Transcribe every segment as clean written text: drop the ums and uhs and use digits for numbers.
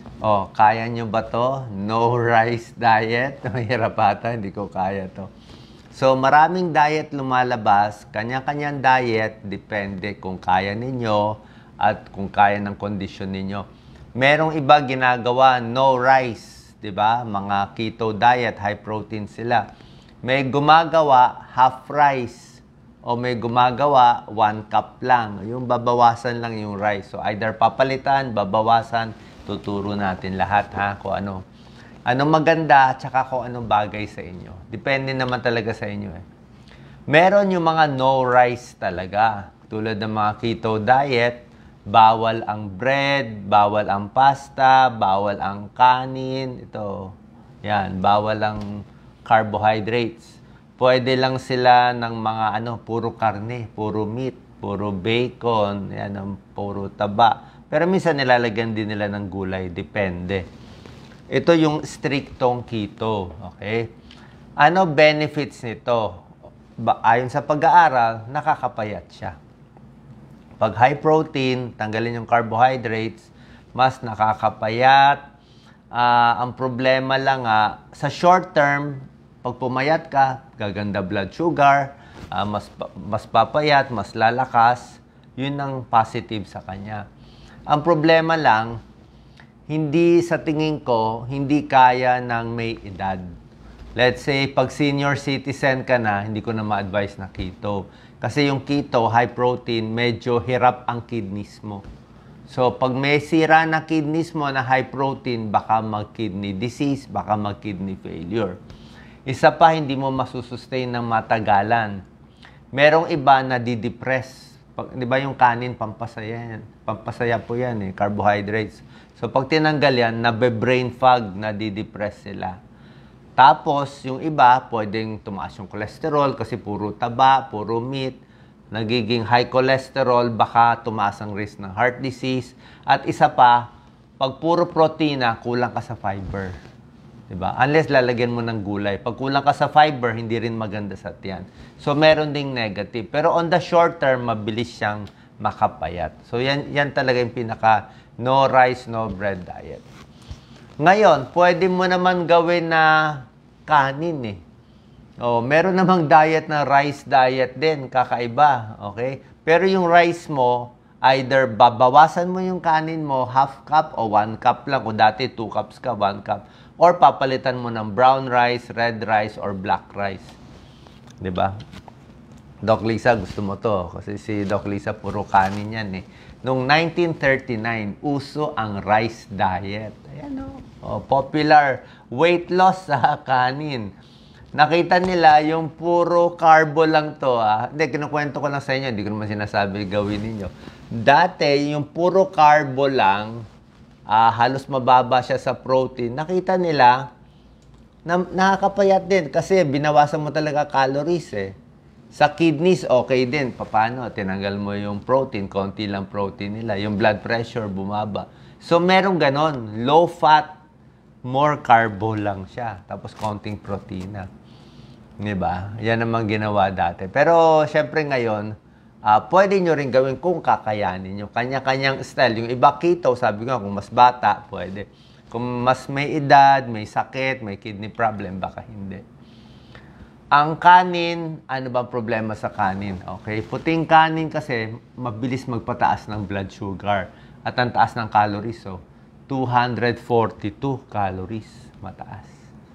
Oh, kaya nyo ba to? No rice diet? Mahirap ata, hindi ko kaya to. So, maraming diet lumalabas. Kanya-kanyang diet, depende kung kaya ninyo at kung kaya ng kondisyon ninyo. Merong iba ginagawa, no rice, 'di ba? Mga keto diet, high protein sila. May gumagawa half rice o may gumagawa 1 cup lang. Yung babawasan lang yung rice. So either papalitan, babawasan, tuturo natin lahat ha kung ano. Anong maganda at saka kung anong bagay sa inyo. Depende naman talaga sa inyo eh. Meron yung mga no rice talaga. Tulad ng mga keto diet, bawal ang bread, bawal ang pasta, bawal ang kanin. Ito, yan, bawal ang carbohydrates. Pwede lang sila ng mga puro karne, puro meat, puro bacon, yan, puro taba. Pero minsan nilalagyan din nila ng gulay, depende. Ito yung striktong keto, okay? Ano benefits nito? Ayon sa pag-aaral, nakakapayat siya. Pag high protein, tanggalin yung carbohydrates, mas nakakapayat. Ang problema lang sa short term, pag pumayat ka, gaganda blood sugar, mas papayat, mas lalakas. Yun ang positive sa kanya. Ang problema lang, hindi sa tingin ko, hindi kaya ng may edad. Let's say, pag senior citizen ka na, hindi ko na ma-advise na keto. Kasi yung keto, high protein, medyo hirap ang kidneys mo. So, pag may sira na kidneys mo na high protein, baka mag-kidney disease, baka mag-kidney failure. Isa pa, hindi mo masusustain ng matagalan. Merong iba na didepress. Di ba yung kanin, pampasaya yan. Pampasaya po yan carbohydrates. So, pag tinanggal yan, nabe-brain fog, na didepress sila. Tapos, yung iba, pwedeng tumaas yung cholesterol kasi puro taba, puro meat. Nagiging high cholesterol, baka tumaas ang risk ng heart disease. At isa pa, pag puro protina, kulang ka sa fiber. Diba? Unless lalagyan mo ng gulay. Pag kulang ka sa fiber, hindi rin maganda sa tiyan. So, meron ding negative. Pero on the short term, mabilis siyang makapayat. So, yan talaga yung pinaka no rice, no bread diet. Ngayon, pwede mo naman gawin na kanin meron namang diet na rice diet din, kakaiba, okay? Pero yung rice mo, either babawasan mo yung kanin mo, half cup o 1 cup lang. Kung dati 2 cups ka, 1 cup. Or papalitan mo ng brown rice, red rice, or black rice. Diba? Doc Lisa, gusto mo to. Kasi si Doc Lisa, puro kanin yan Noong 1939, uso ang rice diet. Ayan popular weight loss sa kanin. Nakita nila yung puro carbo lang to Hindi, kinukwento ko lang sa inyo. Hindi ko naman sinasabi gawin ninyo. Dati, yung puro carbo lang, halos mababa siya sa protein. Nakita nila na nakakapayat din kasi binawasan mo talaga calories Sa kidneys, okay din. Paano? Tinanggal mo yung protein, konti lang protein nila. Yung blood pressure, bumaba. So, merong ganon. Low fat, more carbo lang siya. Tapos, konting protina. Diba? Yan naman ginawa dati. Pero, syempre ngayon, pwede nyo rin gawin kung kakayanin nyo. Kanya-kanyang style. Yung iba keto, sabi ko, kung mas bata, pwede. Kung mas may edad, may sakit, may kidney problem, baka hindi. Ang kanin, ano ba problema sa kanin? Okay, puting kanin kasi mabilis magpataas ng blood sugar at ang taas ng calories. So, 242 calories mataas.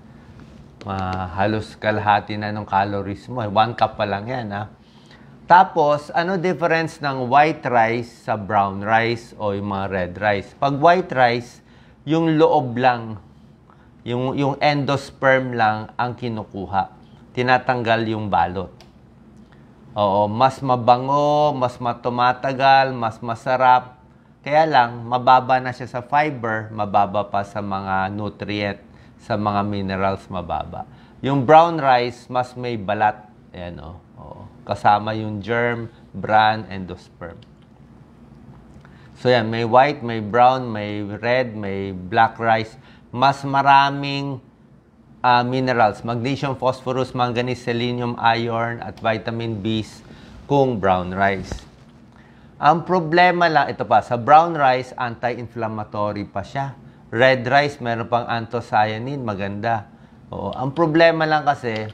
Halos kalahati na ng calories mo. 1 cup pa lang yan. Tapos, ano difference ng white rice sa brown rice o yung mga red rice? Pag white rice, yung loob lang, yung endosperm lang ang kinukuha. Tinatanggal yung balot. Oo, mas mabango, mas tumatagal, mas masarap. Kaya lang, mababa na siya sa fiber, mababa pa sa mga nutrient, sa mga minerals mababa. Yung brown rice, mas may balat. Ayan, kasama yung germ, bran, endosperm. So yan, may white, may brown, may red, may black rice. Mas maraming minerals, magnesium, phosphorus, manganese, selenium, iron, at vitamin B kung brown rice. Ang problema lang, ito pa, sa brown rice, anti-inflammatory pa siya. Red rice, meron pang anthocyanin, maganda. Oo. Ang problema lang kasi,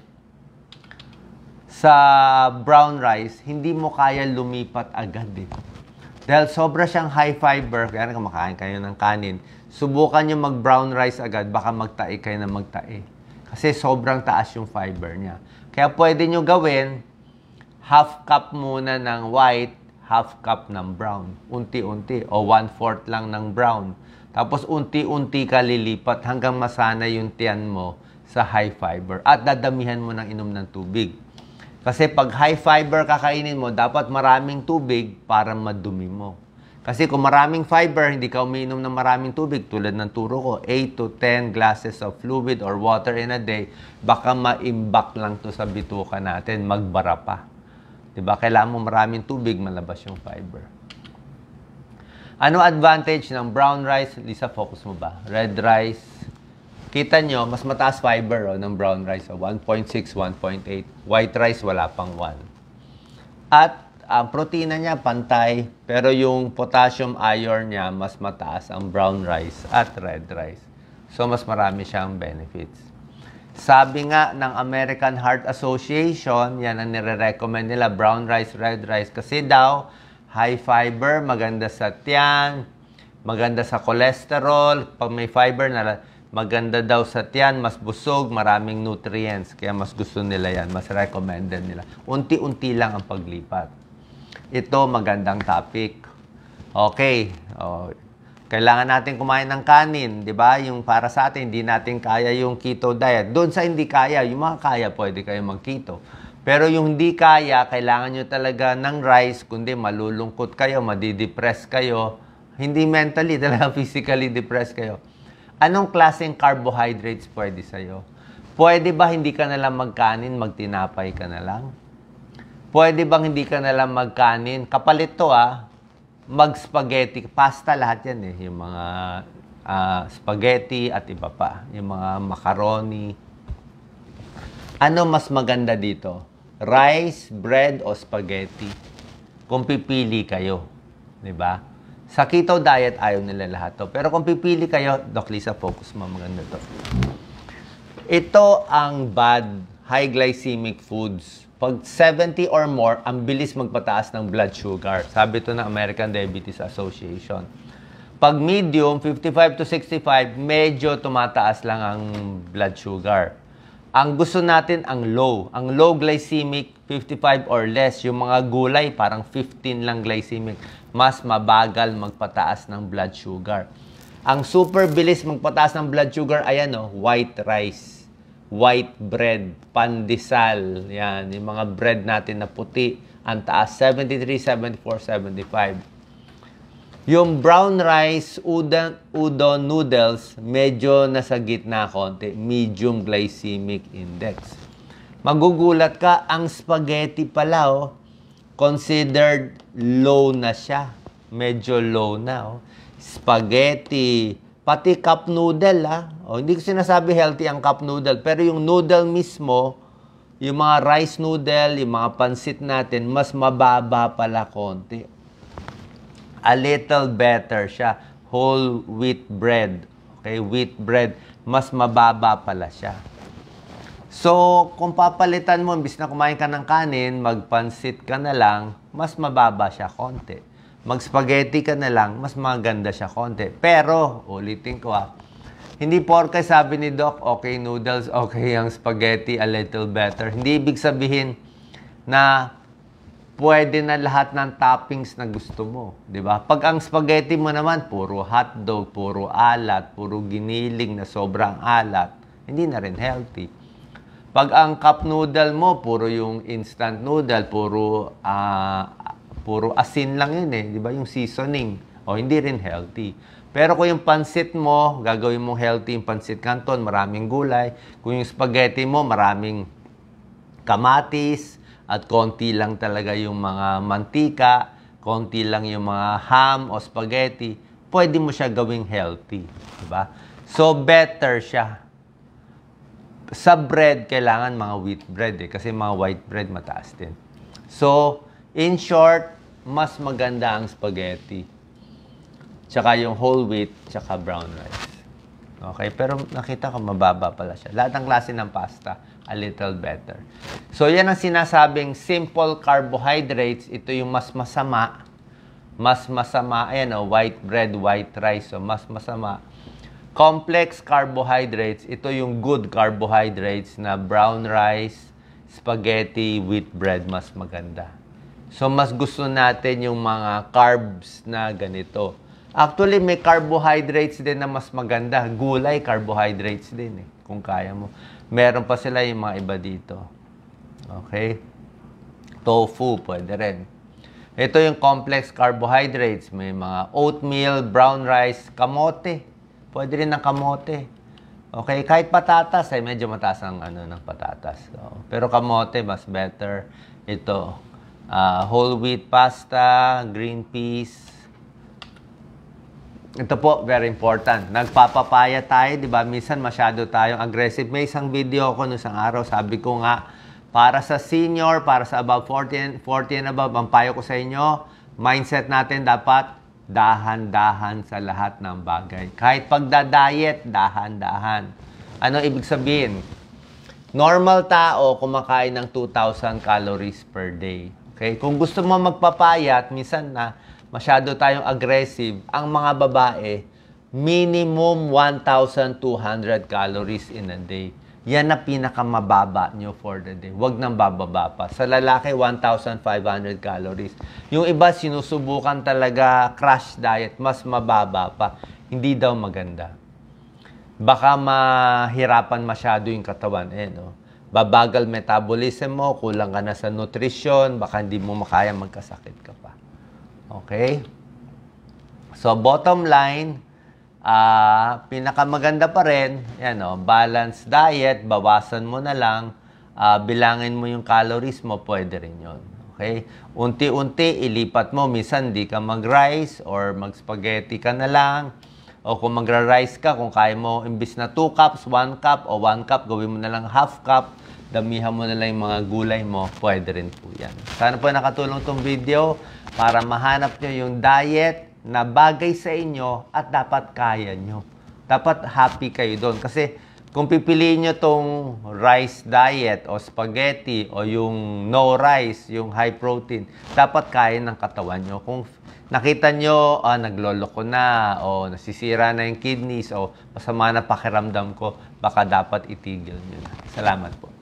sa brown rice, hindi mo kaya lumipat agad eh. Dahil sobra siyang high fiber, kaya kumakain kayo ng kanin, subukan nyo mag-brown rice agad, baka magtae kayo na magtae. Kasi sobrang taas yung fiber niya. Kaya pwede nyo gawin, half cup muna ng white, half cup ng brown. Unti-unti. O 1/4 lang ng brown. Tapos unti-unti ka lilipat hanggang masana yung tiyan mo sa high fiber. At dadamihan mo ng inom ng tubig. Kasi pag high fiber kakainin mo, dapat maraming tubig para madumi mo. Kasi kung maraming fiber, hindi ka umiinom ng maraming tubig, tulad ng turo ko, 8 to 10 glasses of fluid or water in a day, baka maimbak lang to sa bituka natin, magbara pa. Diba? Kailangan mo maraming tubig, malabas yung fiber. Ano advantage ng brown rice? Lisa, focus mo ba? Red rice. Kita nyo, mas mataas fiber ng brown rice. 1.6, 1.8. White rice, wala pang 1. At ang protina niya, pantay. Pero yung potassium iron niya, mas mataas ang brown rice at red rice. So, mas marami siyang benefits. Sabi nga ng American Heart Association, yan ang nire-recommend nila, brown rice, red rice. Kasi daw, high fiber, maganda sa tiyan, maganda sa cholesterol. Pag may fiber na maganda daw sa tiyan, mas busog, maraming nutrients. Kaya mas gusto nila yan, mas recommended nila. Unti-unti lang ang paglipat. Ito, magandang topic. Okay. Kailangan natin kumain ng kanin, di ba? Yung para sa atin, hindi natin kaya yung keto diet. Doon sa hindi kaya, yung mga kaya, pwede kayo mag-keto. Pero yung hindi kaya, kailangan nyo talaga ng rice, kundi malulungkot kayo, madidepress kayo. Hindi mentally, talaga physically depressed kayo. Anong klaseng carbohydrates pwede sa'yo? Pwede ba hindi ka na lang magkanin, magtinapay ka na lang? Pwede bang hindi ka na lang magkanin? Kapalit to mag-spaghetti. Pasta lahat yan eh. Yung mga spaghetti at iba pa. Yung mga macaroni. Ano mas maganda dito? Rice, bread, o spaghetti? Kung pipili kayo. Diba? Sa keto diet, ayaw nila lahat to. Pero kung pipili kayo, Doc Lisa, focus mo, maganda to. Ito ang bad, high glycemic foods. Pag 70 or more, ang bilis magpataas ng blood sugar. Sabi ito ng American Diabetes Association. Pag medium, 55 to 65, medyo tumataas lang ang blood sugar. Ang gusto natin, ang low. Ang low glycemic, 55 or less. Yung mga gulay, parang 15 lang glycemic. Mas mabagal magpataas ng blood sugar. Ang super bilis magpataas ng blood sugar, ayan white rice, white bread, pandesal. Yan, yung mga bread natin na puti. Ang taas, 73, 74, 75. Yung brown rice, udon noodles, medyo nasa gitna konti. Medium glycemic index. Magugulat ka, ang spaghetti pala, considered low na siya. Medyo low na. Spaghetti, pati cup noodle. Hindi ko sinasabi healthy ang cup noodle, pero yung noodle mismo, yung mga rice noodle, yung mga pansit natin, mas mababa pala konti. A little better siya. Whole wheat bread. Okay, wheat bread. Mas mababa pala siya. So, kung papalitan mo, imbis na kumain ka ng kanin, magpansit ka na lang, mas mababa siya konti. Mag-spaghetti ka na lang, mas maganda siya konti. Pero, ulitin ko hindi porke sabi ni Doc, okay noodles, okay ang spaghetti, a little better. Hindi ibig sabihin na pwede na lahat ng toppings na gusto mo. Diba? Pag ang spaghetti mo naman, puro hotdog, puro alat, puro giniling na sobrang alat, hindi na rin healthy. Pag ang cup noodle mo, puro yung instant noodle, puro asin lang yun eh. Diba? Yung seasoning. Hindi rin healthy. Pero kung yung pansit mo, gagawin mong healthy yung pansit canton, maraming gulay. Kung yung spaghetti mo, maraming kamatis, at konti lang talaga yung mga mantika, konti lang yung mga ham o spaghetti, pwede mo siya gawing healthy. Diba? So, better siya. Sa bread, kailangan mga wheat bread kasi mga white bread mataas din. So, in short, mas maganda ang spaghetti. Tsaka yung whole wheat, tsaka brown rice. Okay, pero nakita ko mababa pala siya. Lahat ng klase ng pasta, a little better. So, yan ang sinasabing simple carbohydrates. Ito yung mas masama. Mas masama, ayan o, white bread, white rice. So, mas masama. Complex carbohydrates, ito yung good carbohydrates na brown rice, spaghetti, wheat bread, mas maganda. So, mas gusto natin yung mga carbs na ganito. Actually, may carbohydrates din na mas maganda. Gulay, carbohydrates din eh, kung kaya mo. Meron pa sila yung mga iba dito. Okay? Tofu, pwede rin. Ito yung complex carbohydrates. May mga oatmeal, brown rice, kamote. Pwede rin ng kamote. Okay? Kahit patatas, ay medyo mataas ang ng patatas. So, pero kamote, mas better. Ito, whole wheat pasta, green peas. Ito po, very important. Nagpapapaya tayo, di ba? Minsan masyado tayong aggressive. May isang video ko noong isang araw, sabi ko nga, para sa senior, para sa above 40 and above, ang payo ko sa inyo, mindset natin dapat dahan-dahan sa lahat ng bagay. Kahit pagda-diet, dahan-dahan. Ano ibig sabihin? Normal tao, kumakain ng 2,000 calories per day. Okay? Kung gusto mo magpapayat, minsan na, masyado tayong aggressive, ang mga babae, minimum 1,200 calories in a day. Yan na pinakamababa nyo for the day. Huwag nang bababa pa. Sa lalaki, 1,500 calories. Yung iba, sinusubukan talaga crash diet, mas mababa pa. Hindi daw maganda. Baka mahirapan masyado yung katawan. No? Babagal metabolism mo, kulang ka na sa nutrition, baka hindi mo makaya magkasakit ka pa. Okay? So, bottom line, pinakamaganda pa rin, yan balanced diet, bawasan mo na lang, bilangin mo yung calories mo, pwede rin yun. Okay? Unti-unti, ilipat mo, minsan di ka mag-rice or mag-spaghetti ka na lang, o kung magra-rice ka, kung kaya mo, imbis na 2 cups, 1 cup, o 1 cup, gawin mo na lang half cup, damihan mo na lang yung mga gulay mo, pwede rin po yan. Sana po nakatulong tong video para mahanap nyo yung diet na bagay sa inyo at dapat kaya nyo. Dapat happy kayo doon. Kasi kung pipiliin nyo tong rice diet o spaghetti o yung no rice, yung high protein, dapat kaya ng katawan nyo. Kung nakita nyo, nagloloko na o nasisira na yung kidneys o masama na pakiramdam ko, baka dapat itigil nyo na. Salamat po.